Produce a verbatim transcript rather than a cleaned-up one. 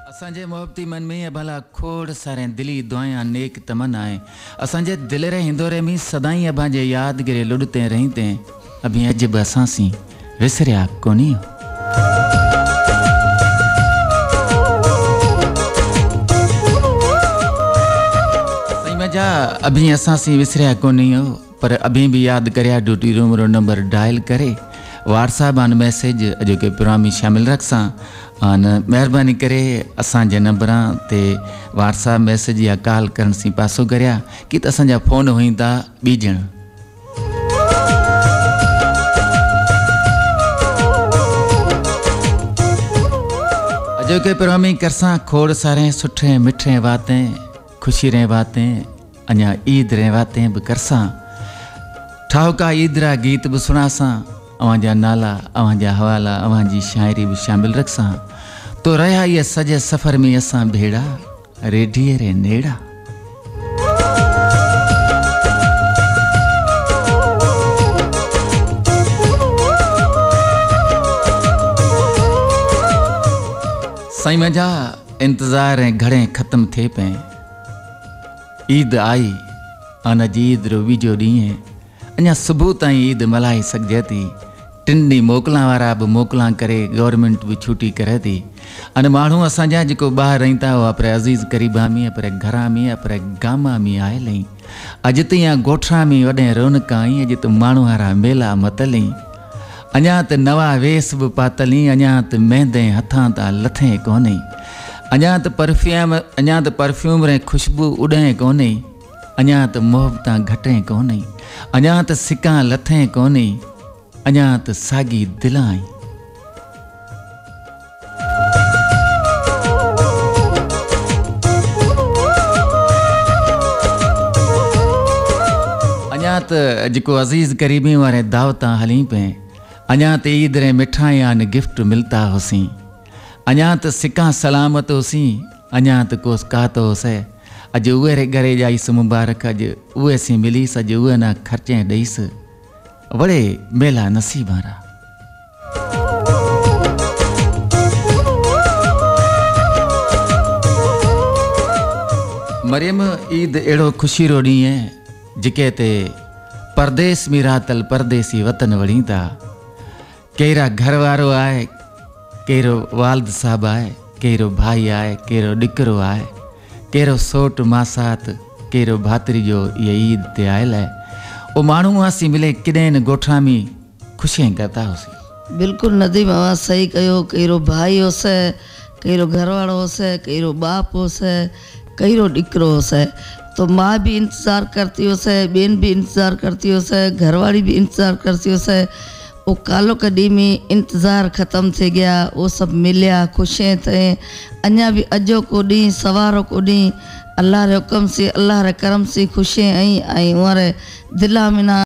असांजे मोहब्बती मन में भला खोड़ सारे दिली दुआयां नेक तमन्ना है असांजे दिल रे हिंदोरे में सदाई अबा जे यादगिरी लुड़ते रहीते अभी अजब असां सी विसरिया कोनी सही मजा अभी असां सी विसरिया कोनी हो पर अभी भी याद करिया ड्यूटी रूम रो नंबर डायल करे व्हाट्सएप आन मैसेज अजो के प्रोग्राम शामिल रखसा आन मेहरबानी करे असांजे नंबरां ते व्हाट्सएप मैसेज या कॉल करण सी पासो करया कि असांजा फोन होईंदा बीजण अजो के प्रोग्राम करसा खोड़ सारे सुठे मिठे बातें खुशी रे बातें अञा ईद रे बातें भी करसा ठावका ईद रा गीत भी सुनासा अवांजा नाला अवांजा हवाला अवांजी शायरी भी शामिल रखसा तो रहा ये सजे सफर में असा भेड़ा रेडिये रे नेड़ा सही मजा इंतजार घड़े खत्म थे पे ईद आई अन ईद रो वीजो डी अञा सुबह ताई ईद मल्हाए सघिजे थी टिन ॾींहं मोकिलण वारा बि मोकिलां करे गवर्नमेंट भी छुट्टी करे थी अने माण्हू असांजा जेको ॿाहिरि रही था उहा पर अज़ीज़ क़रीबा में पर घरा में पर गामा में आयल आहीं अॼु त या ॻोठा में वॾे रौनक आई अॼु त माण्हू वारा मेला मतलई अञा त नवा वेस बि पातली अञा त मेंदे हथां तां लथे कोन्हे अञा त परफ्यूम अञा त परफ्यूम रे ख़ुशबू उॾे कोन्हे अञा त मोहब्बतां घटे कोन्हे अञा त सिका लथे कोन्हे अञा त सागी दिलाई अञा त जेको अज़ीज़ करीबी वारे दावतां हली पे अञा त ईद रे मिठाइयां ने गिफ्ट मिलता होसी अञा त सिका सलामत होसी अञा त कोस कातो होसे अॼु उहे रे घरे जाइस मुबारक अॼु उहे सी मिलीस अॼु उहे ना खर्चे ॾेईस वड़े मेला नसीबारा मरियम ईद एड़ो खुशी रो ॾींहुं है जिके ते परदेस में रातल परदेसी वतन वड़ी था केरा घर वारो आए केरो वालद साहब आए केरो भाई आए केरो डिकरो आए केरो सोट मासात केरो भातरी जो ये ईद ते आयल है वो मानू आसी मिले किडेन गोठा में खुशियां करता होसी बिल्कुल नदीम आवाज सही कयो केरो भाई होसे केरो घरवाड़ो होसे केरो बाप होसे केरो डिकरो होसे तो माँ भी इंतज़ार करती होसे बेन भी इंतज़ार करती होसे घरवाड़ी भी इंतज़ार करती होसे वो कालो कड़ी में इंतज़ार ख़त्म थे गया वो सब मिलिया खुशियां थे अञा भी अजो को डी सवारो को डी अल्लाह रे हुक्म से अल्लाह रे करम से खुशियां आई आई हमारे दिला में ना